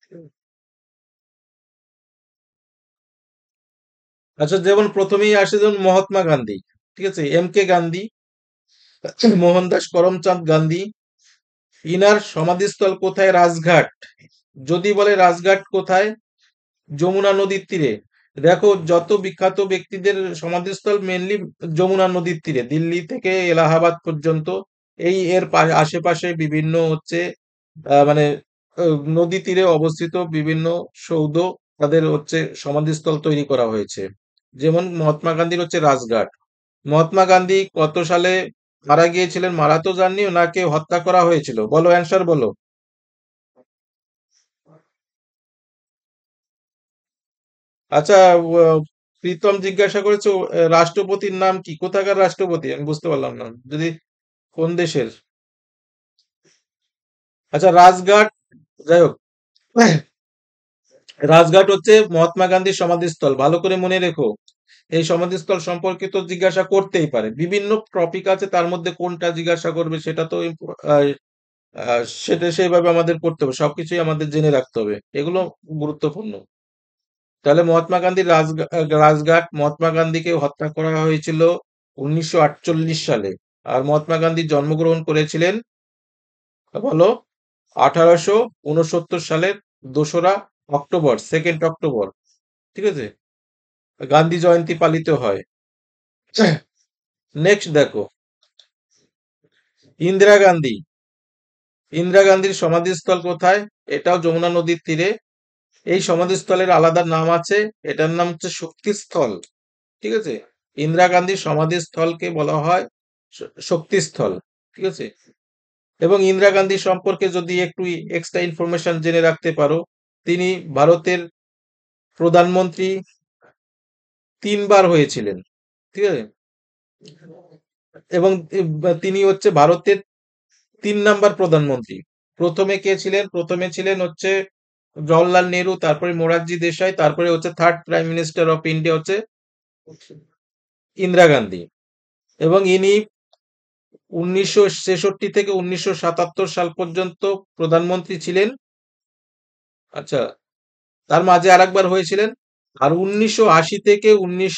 আচ্ছা, যেমন প্রথমেই আসে যেমন মহাত্মা গান্ধী, ঠিক আছে, এম কে গান্ধী, মোহনদাস করমচাঁদ গান্ধী। ইনার সমাধিস্থল কোথায়? রাজঘাট। যদি বলে রাজঘাট কোথায়? যমুনা নদীর তীরে। দেখো, যত বিখ্যাত ব্যক্তিদের সমাধিস্থল মেনলি যমুনা নদীর তীরে, দিল্লি থেকে এলাহাবাদ পর্যন্ত। এর আশেপাশে বিভিন্ন হচ্ছে মানে নদী তীরে অবস্থিত বিভিন্ন সৌধ, তাদের হচ্ছে সমাধিস্থল তৈরি করা হয়েছে। যেমন মহাত্মা গান্ধীর হচ্ছে রাজঘাট। মহাত্মা গান্ধী কত সালে মারা গিয়েছিলেন? মারা তো যাননি, ওনাকে হত্যা করা হয়েছিল। বলো, অ্যান্সার বলো। আচ্ছা, প্রীতম জিজ্ঞাসা করেছো রাষ্ট্রপতির নাম কি, কোথাকার রাষ্ট্রপতি? আমি বুঝতে পারলাম না, যদি কোন দেশের। আচ্ছা, রাজঘাট, যাই হোক, রাজঘাট হচ্ছে মহাত্মা গান্ধীর সমাধিস্থল, ভালো করে মনে রেখো। এই সমাধিস্থল সম্পর্কে তো জিজ্ঞাসা করতেই পারে, বিভিন্ন টপিক আছে, তার মধ্যে কোনটা জিজ্ঞাসা করবে সেটা তো সেটা সেইভাবে আমাদের করতে হবে, সবকিছুই আমাদের জেনে রাখতে হবে, এগুলো গুরুত্বপূর্ণ। তাহলে মহাত্মা গান্ধীর রাজঘাট। মহাত্মা গান্ধীকে হত্যা করা হয়েছিল 1948 সালে। আর মহাত্মা গান্ধী জন্মগ্রহণ করেছিলেন, বলো, 1869 সালের 2রা অক্টোবর, 2nd অক্টোবর। ঠিক আছে, গান্ধী জয়ন্তী পালিত হয়। নেক্সট দেখো, ইন্দিরা গান্ধী। ইন্দিরা গান্ধীর সমাধিস্থল কোথায়? এটাও যমুনা নদীর তীরে। এই সমাধিস্থলের আলাদা নাম আছে, এটার নাম হচ্ছে শক্তিস্থল। ঠিক আছে, ইন্দিরা গান্ধীর সমাধিস্থলকে বলা হয় শক্তিস্থল। ঠিক আছে, এবং ইন্দিরা গান্ধী সম্পর্কে যদি একটু এক্সট্রা ইনফরমেশন জেনে রাখতে পারো, তিনি ভারতের প্রধানমন্ত্রী 3বার হয়েছিলেন। ঠিক আছে, এবং তিনি হচ্ছে ভারতের 3 নাম্বার প্রধানমন্ত্রী। প্রথমে কে ছিলেন? প্রথমে ছিলেন হচ্ছে জওহরলাল নেহরু, তারপরে মোরারজি দেশাই, তারপরে হচ্ছে third prime minister of India হচ্ছে ইন্দিরা গান্ধী। এবং ইনি 1966 থেকে 1977 সাল পর্যন্ত প্রধানমন্ত্রী ছিলেন। আচ্ছা, তার মাঝে আরেকবার হয়েছিলেন। আর 1980 থেকে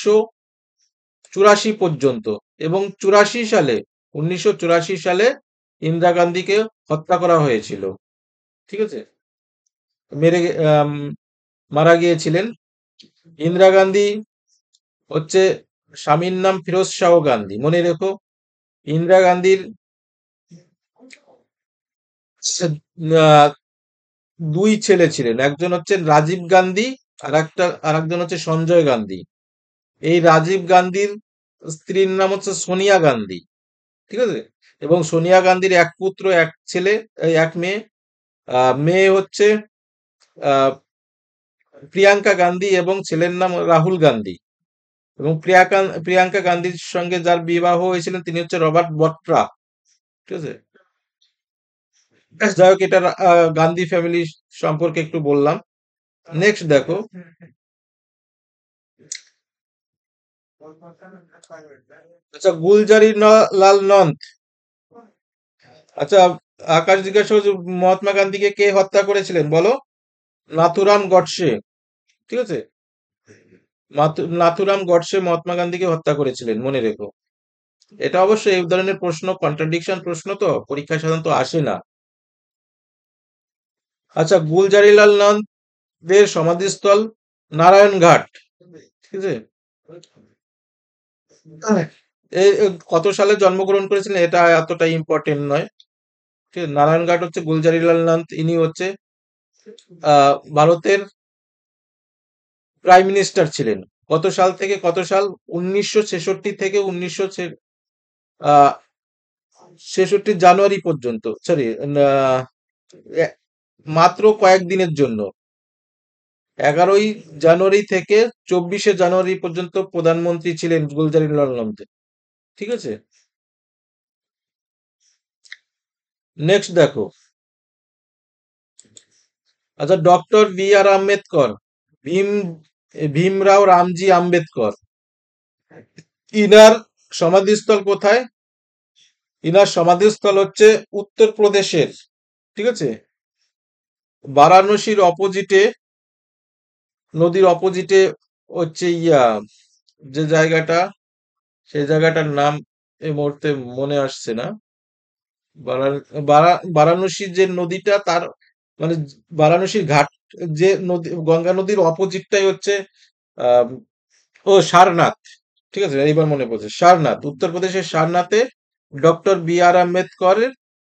1984 পর্যন্ত, এবং 1984 সালে ইন্দিরা গান্ধীকে হত্যা করা হয়েছিল। ঠিক আছে, মেরে মারা গিয়েছিলেন। ইন্দিরা গান্ধী হচ্ছে, স্বামীর নাম ফিরোজ শাহ গান্ধী, মনে রেখো। ইন্দিরা গান্ধীর আহ, 2 ছেলে ছিলেন, একজন হচ্ছে রাজীব গান্ধী, আর একজন হচ্ছে সঞ্জয় গান্ধী। এই রাজীব গান্ধীর স্ত্রীর নাম হচ্ছে সোনিয়া গান্ধী। ঠিক আছে, এবং সোনিয়া গান্ধীর এক পুত্র, এক ছেলে, এক মেয়ে। মেয়ে হচ্ছে আহ, প্রিয়াঙ্কা গান্ধী, এবং ছেলের নাম রাহুল গান্ধী। এবং প্রিয়াঙ্কা গান্ধীর সঙ্গে যার বিবাহ হয়েছিলেন তিনি হচ্ছে রবার্ট বট্রা। ঠিক আছে, যাই হোক, এটা গান্ধী ফ্যামিলি সম্পর্কে একটু বললাম। নেক্সট দেখো, আচ্ছা, লাল নন্দ। আচ্ছা, আকাশ জিজ্ঞাসা করছে মহাত্মা গান্ধীকে কে হত্যা করেছিলেন, বলো। নাথুরাম গডসে। ঠিক আছে, নাথুরাম গডসে মহাত্মা গান্ধীকে হত্যা করেছিলেন, মনে রেখো। এটা অবশ্যই এই ধরনের প্রশ্ন কন্ট্রাডিকশন প্রশ্ন তো পরীক্ষায় সাধারণত আসে না। আচ্ছা, গুলজারিলাল নন্দের সমাধিস্থল নারায়ণঘাট। ঠিক আছে, কত সালে জন্মগ্রহণ করেছিলেন এটা এতটা ইম্পর্টেন্ট নয়। ঠিক আছে, নারায়ণঘাট হচ্ছে গুলজারিলাল নন্দ, ইনি হচ্ছে ভারতের প্রাইম মিনিস্টার ছিলেন। কত সাল থেকে কত সাল? 1966 থেকে 1966 জানুয়ারি পর্যন্ত, সরি, মাত্র কয়েকদিনের জন্য, 11ই জানুয়ারি থেকে 24শে জানুয়ারি পর্যন্ত প্রধানমন্ত্রী ছিলেন গুলজারিলাল নন্দী। ঠিক আছে, নেক্সট দেখো, আচ্ছা, doctor B R Ambedkar, Bhim Bhimrao Ramji Ambedkar, ইনার সমাধিস্থল কোথায়? ইনার সমাধিস্থল হচ্ছে উত্তরপ্রদেশের। ঠিক আছে, বারাণসীর অপোজিটে, নদীর অপোজিটে হচ্ছে যে জায়গাটা, সেই জায়গাটার নাম এই মুহূর্তে মনে আসছে না। বারাণসীর যে নদীটা, তার মানে বারাণসীর ঘাট, যে নদী, গঙ্গা নদীর অপোজিটটাই হচ্ছে আহ ও সারনাথ। ঠিক আছে, এইবার মনে পড়ছে, সারনাথ, উত্তরপ্রদেশের সারনাথে ডক্টর বি আর আম্বেদকরের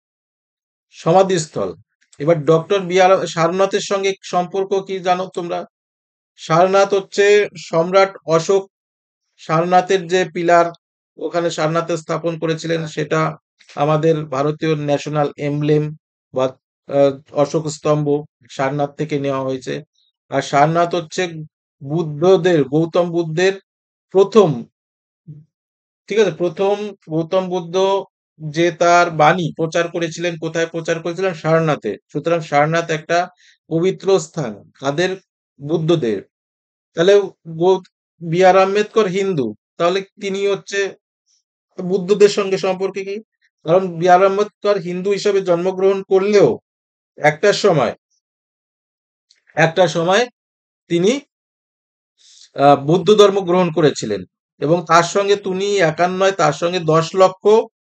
সমাধিস্থল। এবার ডক্টর বি আর সারনাথের সঙ্গে সম্পর্ক কি জানো তোমরা? সারনাথ হচ্ছে সম্রাট অশোক সারনাথের যে পিলার ওখানে সারনাথে স্থাপন করেছিলেন, সেটা আমাদের ভারতীয় ন্যাশনাল এমব্লেম বা আহ, অশোক স্তম্ভ সারনাথ থেকে নেওয়া হয়েছে। আর সারনাথ হচ্ছে গৌতম বুদ্ধের প্রথম, ঠিক আছে, প্রথম গৌতম বুদ্ধ যে তার বাণী প্রচার করেছিলেন, কোথায় প্রচার করেছিলেন? সারনাথে। সুতরাং সারনাথ একটা পবিত্র স্থান কাদের? বুদ্ধদের। তাহলে বি আর আম্বেদকর হিন্দু, তাহলে তিনি হচ্ছে বুদ্ধদের সঙ্গে সম্পর্কে কি? কারণ বি আর আম্বেদকর হিন্দু হিসাবে জন্মগ্রহণ করলেও একটা সময়, একটা সময় তিনি বৌদ্ধ ধর্ম গ্রহণ করেছিলেন, এবং তার সঙ্গে তিনি একার নয়, তার সঙ্গে 10 লক্ষ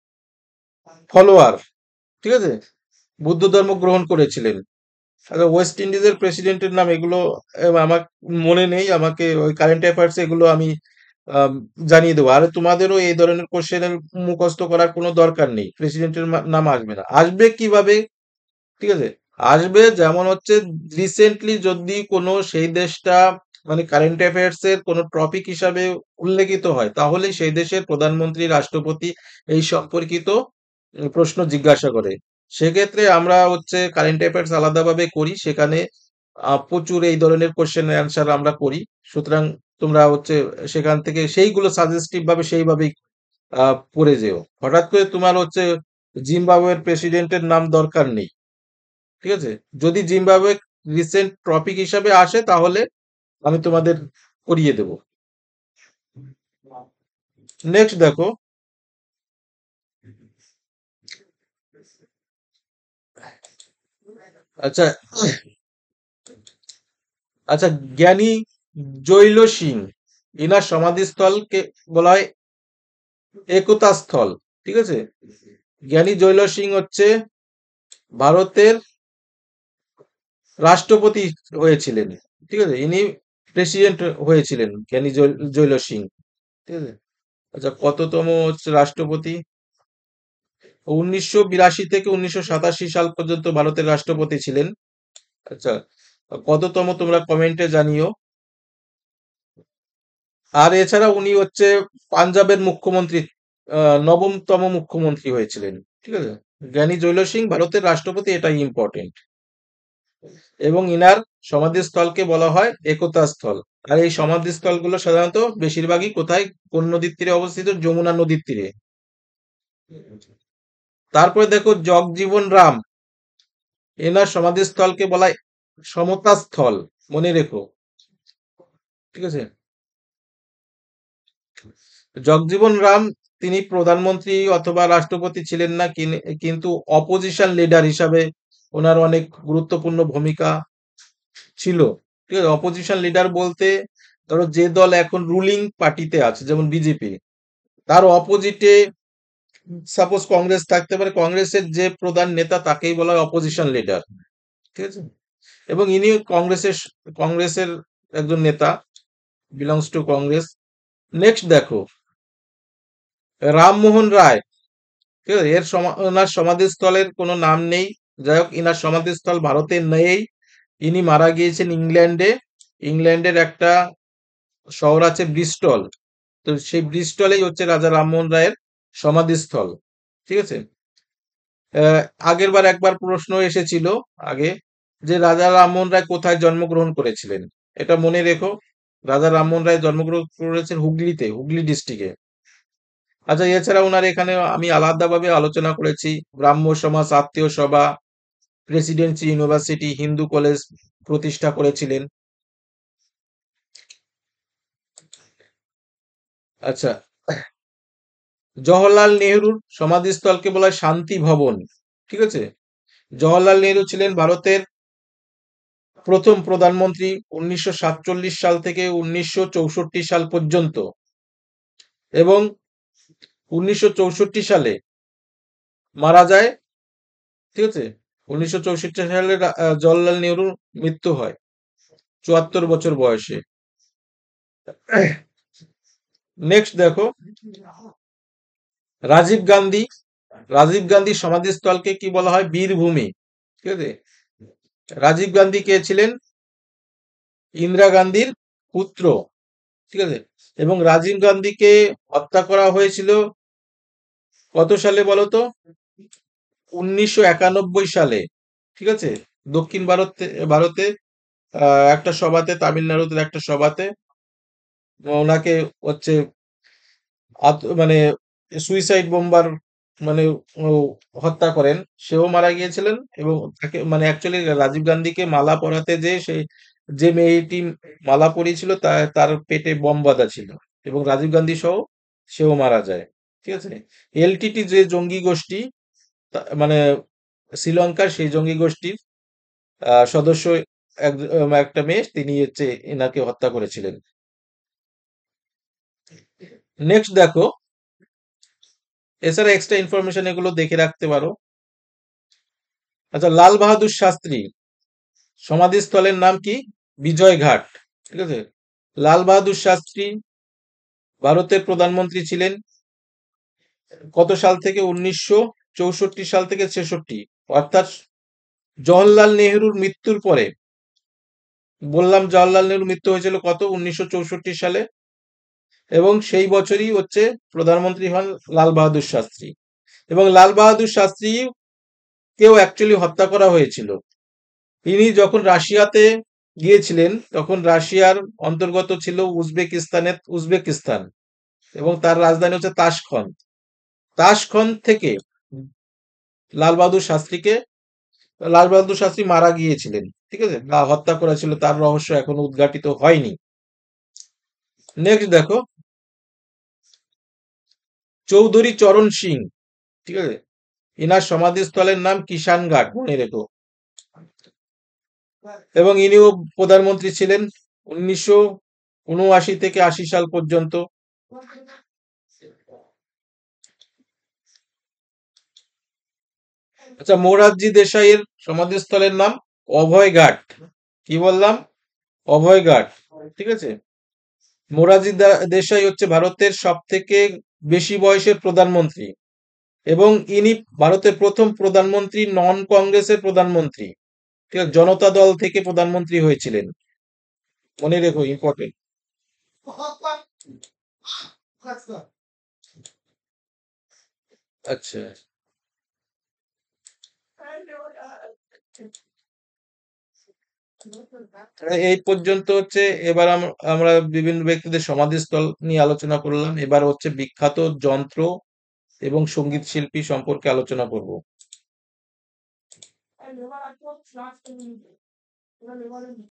ফলোয়ার, ঠিক আছে, বুদ্ধ ধর্ম গ্রহণ করেছিলেন। আচ্ছা, ওয়েস্ট ইন্ডিজের প্রেসিডেন্টের নাম এগুলো আমার মনে নেই, আমাকে ওই কারেন্ট অ্যাফেয়ার্স এগুলো আমি আম, জানিয়ে দেবো। আর তোমাদেরও এই ধরনের কোশ্চেনের মুখস্থ করার কোনো দরকার নেই, প্রেসিডেন্টের নাম আসবে না, আসবে কিভাবে? ঠিক আছে, আসবে যেমন হচ্ছে রিসেন্টলি যদি কোনো সেই দেশটা মানে কারেন্ট অ্যাফেয়ার্স এর কোনো টপিক হিসাবে উল্লেখিত হয়, তাহলে সেই দেশের প্রধানমন্ত্রী, রাষ্ট্রপতি এই সম্পর্কিত প্রশ্ন জিজ্ঞাসা করে। সেক্ষেত্রে আমরা হচ্ছে কারেন্ট অ্যাফেয়ার্স আলাদাভাবে করি, সেখানে প্রচুর এই ধরনের কোশ্চেন অ্যান্সার আমরা করি। সুতরাং তোমরা হচ্ছে সেখান থেকে সেইগুলো সাজেস্টিভ ভাবে সেইভাবেই পড়ে যেও। হঠাৎ করে তোমার হচ্ছে জিম্বাবুয়ের প্রেসিডেন্টের নাম দরকার নেই, ঠিক আছে? যদি জিম্বাবুয়ে রিসেন্ট টপিক হিসাবে আসে, তাহলে আমি তোমাদের করিয়ে দেব। নেক্সট দেখো। আচ্ছা, আচ্ছা, জ্ঞানী জৈল সিং, ইনার সমাধিস্থলকে বলা হয় একতা স্থল। ঠিক আছে, জ্ঞানী জৈল সিং হচ্ছে ভারতের রাষ্ট্রপতি হয়েছিলেন। ঠিক আছে, ইনি প্রেসিডেন্ট হয়েছিলেন, জ্ঞানী জৈল সিং। ঠিক আছে, আচ্ছা, কততম হচ্ছে রাষ্ট্রপতি? 1982 থেকে 1987 সাল পর্যন্ত ভারতের রাষ্ট্রপতি ছিলেন। আচ্ছা, কততম তোমরা কমেন্টে জানিও। আর এছাড়া উনি হচ্ছে পাঞ্জাবের মুখ্যমন্ত্রী, নবমতম মুখ্যমন্ত্রী হয়েছিলেন। ঠিক আছে, জ্ঞানী জৈল সিং ভারতের রাষ্ট্রপতি, এটাই ইম্পর্টেন্ট। এবং ইনার সমাধিস্থলকে বলা হয় একতা স্থল। আর এই সমাধিস্থলগুলো সাধারণত বেশিরভাগই কোথায়, কোন নদীর তীরে অবস্থিত? যমুনা নদীর তীরে। তারপরে দেখো জগজীবন রাম, এনার সমাধিস্থলকে বলা হয় সমতা স্থল, মনে রেখো। ঠিক আছে, জগজীবন রাম তিনি প্রধানমন্ত্রী অথবা রাষ্ট্রপতি ছিলেন না, কিন্তু অপোজিশন লিডার হিসাবে ওনার অনেক গুরুত্বপূর্ণ ভূমিকা ছিল। ঠিক আছে, অপোজিশন লিডার বলতে ধরো যে দল এখন রুলিং পার্টিতে আছে, যেমন বিজেপি, তার অপোজিটে সাপোজ কংগ্রেস থাকতে পারে, কংগ্রেসের যে প্রধান নেতা তাকেই বলা হয় অপোজিশন লিডার। ঠিক আছে, এবং ইনি কংগ্রেসের একজন নেতা, বিলংস টু কংগ্রেস। নেক্সট দেখো রামমোহন রায়। ঠিক আছে, ওনার সমাধিস্থলের কোনো নাম নেই। যাই হোক, ইনার সমাধিস্থল ভারতে নেই। ইনি মারা গিয়েছেন ইংল্যান্ডে। ইংল্যান্ডের একটা শহর আছে ব্রিস্টল। তো সেই ব্রিস্টলেই হচ্ছে রাজা রামমোহন রায়ের সমাধিস্থল। ঠিক আছে, আহ, আগের বার একবার প্রশ্ন এসেছিল আগে, যে রাজা রামমোহন রায় কোথায় জন্মগ্রহণ করেছিলেন। এটা মনে রেখো, রাজা রামমোহন রায় জন্মগ্রহণ করেছেন হুগলিতে, হুগলি ডিস্ট্রিক্টে। আচ্ছা, এছাড়া ওনার এখানে আমি আলাদাভাবে আলোচনা করেছি, ব্রাহ্ম সমাজ, আত্মীয় সভা, প্রেসিডেন্সি ইউনিভার্সিটি, হিন্দু কলেজ প্রতিষ্ঠা করেছিলেন। আচ্ছা, জওহরলাল নেহরুর সমাধিস্থলকে বলা হয় শান্তি ভবন। ঠিক আছে, জওহরলাল নেহরু ছিলেন ভারতের প্রথম প্রধানমন্ত্রী 1947 সাল থেকে 1964 সাল পর্যন্ত, এবং 1964 সালে মারা যায়। ঠিক আছে, 1964 সালে জওহরলাল নেহরুর মৃত্যু হয় 74 বছর বয়সে। নেক্সট দেখো, রাজীব গান্ধী। রাজীব গান্ধী সমাধিস্থলকে কি বলা হয়? বীরভূমি। ঠিক আছে, রাজীব গান্ধী কে ছিলেন? ইন্দিরা গান্ধীর পুত্র। ঠিক আছে, এবং রাজীব গান্ধীকে হত্যা করা হয়েছিল কত সালে বলো তো? 1991 সালে। ঠিক আছে, দক্ষিণ ভারতে একটা সভাতে, তামিলনাড়ুতে একটা সভাতে ওনাকে হচ্ছে মানে সুইসাইড বোম্বার, মানে ও হত্যা করেন। সেও মারা গিয়েছিলেন, এবং তাকে মানে অ্যাকচুয়ালি রাজীব গান্ধীকে মালা পরাতে যে যে মেয়েটি মালা পরিয়েছিল তার পেটে বম বাঁধা ছিল, এবং রাজীব গান্ধী সহ সেও মারা যায়। ঠিক আছে, এলটিটি যে জঙ্গি গোষ্ঠী, মানে শ্রীলঙ্কার সেই জঙ্গি গোষ্ঠীর সদস্য একটা মেয়ে, তিনি হচ্ছে এনাকে হত্যা করেছিলেন। নেক্সট দেখো, এছাড়া এক্সট্রা ইনফরমেশন এগুলো দেখে রাখতে পারো। আচ্ছা, লাল বাহাদুর শাস্ত্রী সমাধিস্থলের নাম কি? বিজয় ঘাট। ঠিক আছে, লাল বাহাদুর শাস্ত্রী ভারতের প্রধানমন্ত্রী ছিলেন কত সাল থেকে? 1964 সাল থেকে 66, অর্থাৎ জওহরলাল নেহরুর মৃত্যুর পরে। বললাম জওহরলাল নেহরুর মৃত্যু হয়েছিল কত? 1964 সালে, এবং সেই বছরই হচ্ছে প্রধানমন্ত্রী হন লাল বাহাদুর শাস্ত্রী। এবং লাল বাহাদুর শাস্ত্রী কেও অ্যাকচুয়ালি হত্যা করা হয়েছিল। তিনি যখন রাশিয়াতে গিয়েছিলেন, তখন রাশিয়ার অন্তর্গত ছিল উজবেকিস্তান, এবং তার রাজধানী হচ্ছে তাশখন্দ। তাশখন্দ থেকে লাল বাহাদুর শাস্ত্রীকে লাল বাহাদুর শাস্ত্রী মারা গিয়েছিলেন। ঠিক আছে, বা হত্যা করেছিল, তার রহস্য এখনো উদ্ঘাটিত হয়নি। নেক্সট দেখো, চৌধুরী চরণ সিং। ঠিক আছে, ইনার সমাধিস্থলের নাম কিষানঘাট, মনে রেখো। এবং ইনিও প্রধানমন্ত্রী ছিলেন 1979 থেকে 80 সাল পর্যন্ত। আচ্ছা, মোরারজি দেশাইয়ের সমাধিস্থলের নাম অভয়ঘাট। কি বললাম? অভয়ঘাট। ঠিক আছে, মোরারজি দেশাই হচ্ছে ভারতের সব থেকে বেশি বয়সের প্রধানমন্ত্রী, এবং ইনি ভারতের প্রথম প্রধানমন্ত্রী, নন কংগ্রেসের প্রধানমন্ত্রী। ঠিক আছে, জনতা দল থেকে প্রধানমন্ত্রী হয়েছিলেন, মনে রেখো, ইম্পর্টেন্ট। আচ্ছা, এই পর্যন্ত হচ্ছে। এবার আমরা বিভিন্ন ব্যক্তিদের সমাধিস্থল নিয়ে আলোচনা করলাম। এবার হচ্ছে বিখ্যাত যন্ত্র এবং সঙ্গীত শিল্পী সম্পর্কে আলোচনা করব।